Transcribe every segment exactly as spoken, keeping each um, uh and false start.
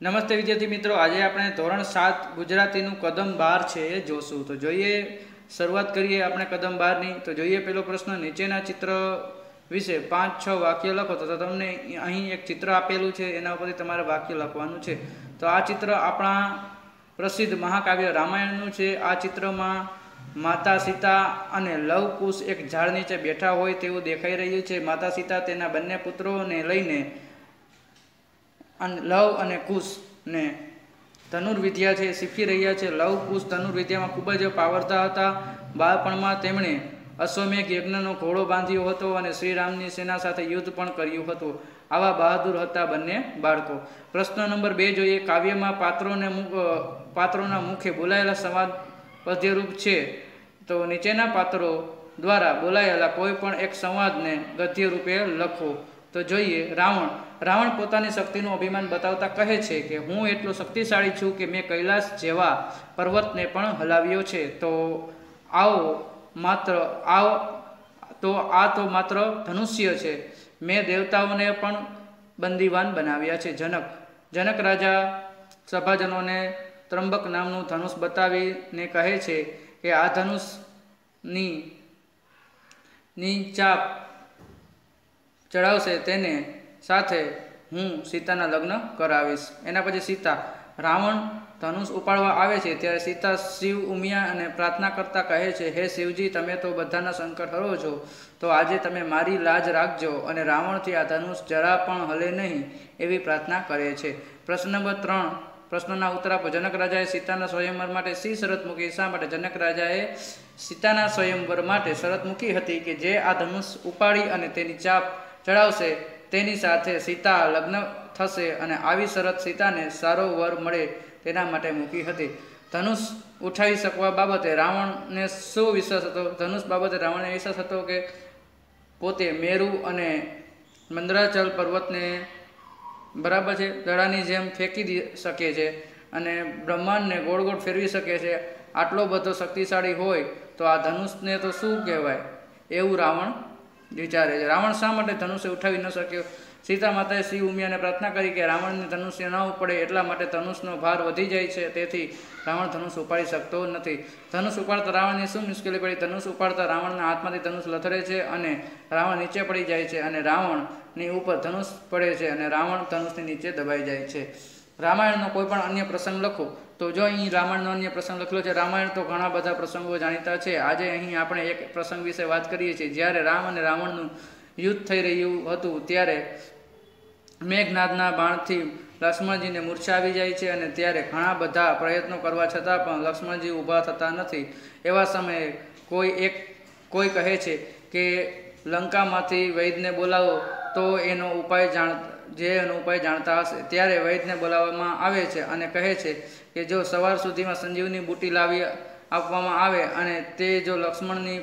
નમસ્તે વિદ્યાર્થી મિત્રો, આજે આપણે ધોરણ સાત ગુજરાતીનું કદમ બાર છે એ જોશું. તો જોઈએ, શરૂઆત કરીએ આપણે કદમ બારની. તો જોઈએ પેલો પ્રશ્ન, નીચેના ચિત્ર વિશે પાંચ છ વાક્ય લખો. તો તમને અહીં એક ચિત્ર આપેલું છે, એના ઉપરથી તમારે વાક્ય લખવાનું છે. તો આ ચિત્ર આપણા પ્રસિદ્ધ મહાકાવ્ય રામાયણનું છે. આ ચિત્રમાં માતા સીતા અને લવ કુશ એક ઝાડ નીચે બેઠા હોય તેવું દેખાઈ રહ્યું છે. માતા સીતા તેના બંને પુત્રોને લઈને લવ અને કુશ ને ધનુર્વિદ્યા છે શીખી રહ્યા છે. લવ કુશ ધનુર્વિદ્યામાં ખૂબ જ પાવરતા હતા. બાળપણમાં તેમણે અશ્વમેઘ યજ્ઞનો ઘોડો બાંધ્યો હતો અને શ્રીરામની સેના સાથે યુદ્ધ પણ કર્યું હતું. આવા બહાદુર હતા બંને બાળકો. પ્રશ્ન નંબર બે જોઈએ. કાવ્યમાં પાત્રોને પાત્રોના મુખે બોલાયેલા સંવાદ પદ્યરૂપ છે. તો નીચેના પાત્રો દ્વારા બોલાયેલા કોઈ પણ એક સંવાદને ગદ્ય રૂપે લખો. તો જોઈએ, રાવણ રાવણ પોતાની શક્તિનું અભિમાન બતાવતા કહે છે કે હું એટલો શક્તિશાળી છું કે મેં કૈલાસ જેવા પર્વતને પણ હલાવ્યો છે. તો આવો માત્ર આવ તો આ તો માત્ર ધનુષ્ય છે. મેં દેવતાઓને પણ બંદીવાન બનાવ્યા છે. જનક જનક રાજા સભાજનોને ત્રંબક નામનું ધનુષ બતાવીને કહે છે કે આ ધનુષની ની ચાપ ચડાવશે તેને સાથે હું સીતાના લગ્ન કરાવીશ. એના પછી સીતા રાવણ ધનુષ ઉપાડવા આવે છે ત્યારે સીતા શિવ ઉમિયા અને પ્રાર્થના કરતા કહે છે, હે શિવજી, તમે તો બધાના સંકટ હરો છો, તો આજે તમે મારી લાજ રાખજો અને રાવણથી આ ધનુષ જરા પણ હલે નહીં એવી પ્રાર્થના કરે છે. પ્રશ્ન નંબર ત્રણ પ્રશ્નના ઉત્તર આપો. જનક રાજાએ સીતાના સ્વયંવર માટે શી શરત મૂકી? શા માટે જનક રાજાએ સીતાના સ્વયંવર માટે શરત મૂકી હતી કે જે આ ધનુષ ઉપાડી અને તેની ચાપ ચડાવશે તેની સાથે સીતા લગ્ન થશે, અને આવી શરત સીતાને સારો વર મળે તેના માટે મૂકી હતી. ધનુષ ઉઠાવી શકવા બાબતે રાવણને શું વિશ્વાસ હતો? ધનુષ બાબતે રાવણને વિશ્વાસ હતો કે પોતે મેરુ અને મંદરાચલ પર્વતને બરાબર છે દડાની જેમ ફેંકી શકે છે અને બ્રહ્માંડને ગોળ ગોળ ફેરવી શકે છે. આટલો બધો શક્તિશાળી હોય તો આ ધનુષને તો શું કહેવાય, એવું રાવણ વિચારે છે. રાવણ શા માટે ધનુષ્ય ઉઠાવી ન શક્યો? સીતા માતાએ શિવ ઉમિયાને પ્રાર્થના કરી કે રાવણને ધનુષ્ય ન ઉપડે, એટલા માટે ધનુષનો ભાર વધી જાય છે, તેથી રાવણ ધનુષ ઉપાડી શકતો નથી. ધનુષ ઉપાડતા રાવણને શું મુશ્કેલી પડી? ધનુષ ઉપાડતા રાવણના હાથમાંથી ધનુષ લથડે છે અને રાવણ નીચે પડી જાય છે અને રાવણની ઉપર ધનુષ પડે છે અને રાવણ ધનુષની નીચે દબાઈ જાય છે. રામાયણનો કોઈ પણ અન્ય પ્રસંગ લખો. તો જો અહીં રામાયણનો અન્ય પ્રસંગ લખેલો છે. રામાયણ તો ઘણા બધા પ્રસંગો જાણીતા છે. આજે અહીં આપણે એક પ્રસંગ વિશે વાત કરીએ છીએ. જ્યારે રામ અને રાવણનું યુદ્ધ થઈ રહ્યું હતું ત્યારે મેઘનાદના બાણથી લક્ષ્મણજીને મૂર્છા આવી જાય છે અને ત્યારે ઘણા બધા પ્રયત્નો કરવા છતાં પણ લક્ષ્મણજી ઊભા થતા નથી. એવા સમયે કોઈ એક કોઈ કહે છે કે લંકામાંથી વૈદને બોલાવો તો એનો ઉપાય જાણ જે એનો ઉપાય જાણતા હશે. ત્યારે વૈદને બોલાવવામાં આવે છે અને કહે છે કે જો સવાર સુધીમાં સંજીવની બુટી લાવી આપવામાં આવે અને તે જો લક્ષ્મણની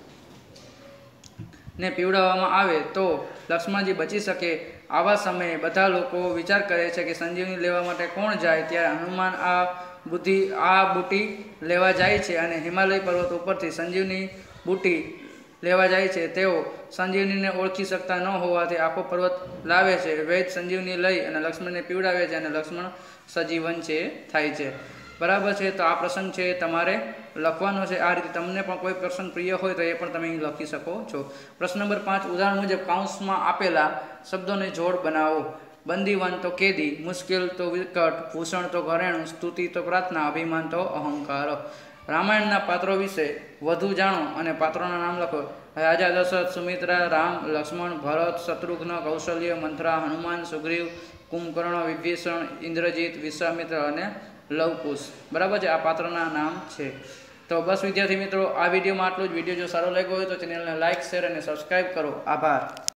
ને પીવડાવવામાં આવે તો લક્ષ્મણજી બચી શકે. આવા સમયે બધા લોકો વિચાર કરે છે કે સંજીવની લેવા માટે કોણ જાય? ત્યારે હનુમાન આ બુદ્ધિ આ બુટી લેવા જાય છે અને હિમાલય પર્વત ઉપરથી સંજીવની બુટી લેવા જાય છે. તેઓ સંજીવનીને ઓળખી શકતા ન હોવાથી આખો પર્વત લાવે છે. વૈદ સંજીવની લઈ અને લક્ષ્મણને પીવડાવે છે અને લક્ષ્મણ સજીવન છે થાય છે. બરાબર છે. તો આ પ્રસંગ છે તમારે લખવાનો છે. આ રીતે તમને પણ કોઈ પ્રસંગ પ્રિય હોય તો એ પણ તમે અહીં લખી શકો છો. પ્રશ્ન નંબર પાંચ, ઉદાહરણ મુજબ કૌંસમાં આપેલા શબ્દોને જોડ બનાવો. બંદીવાન તો કેદી, મુશ્કેલ તો વિકટ, ભૂષણ તો ઘરેણું, સ્તુતિ તો પ્રાર્થના, અભિમાન તો અહંકાર. રામાયણના પાત્રો વિશે વધુ જાણો અને પાત્રોના નામ લખો. રાજા દશરથ, સુમિત્રા, રામ, લક્ષ્મણ, ભરત, શત્રુઘ્ન, કૌશલ્ય, મંથરા, હનુમાન, સુગ્રીવ, કુંભકર્ણ, વિભીષણ, ઇન્દ્રજીત, વિશ્વામિત્ર અને લવકુશ. બરાબર છે, આ પાત્રના નામ છે. તો બસ વિદ્યાર્થી મિત્રો, આ વિડીયોમાં આટલું જ. વિડીયો જો સારો લાગ્યો હોય તો ચેનલને લાઇક, શેર અને સબસ્ક્રાઈબ કરો. આભાર.